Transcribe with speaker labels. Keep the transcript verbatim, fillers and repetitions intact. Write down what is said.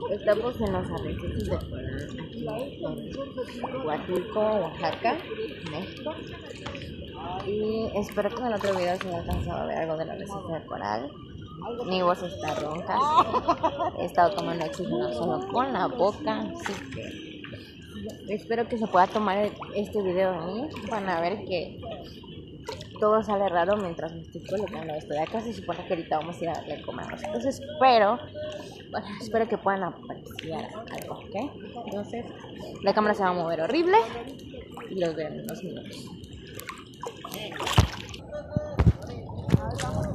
Speaker 1: Estamos en los arrecifes de coral aquí en Huatulco, Oaxaca, México. Y espero que en el otro video se haya alcanzado a ver algo del arrecife de coral. Mi voz está ronca. He estado tomando oxígeno solo con la boca, así que espero que se pueda tomar este video de mí. Van a ver que todo sale raro mientras me estoy colocando esto de acá. Se supone que ahorita vamos a ir a darle comer. Entonces espero, bueno, espero que puedan apreciar algo, ¿ok? Entonces la cámara se va a mover horrible y los veo en unos minutos.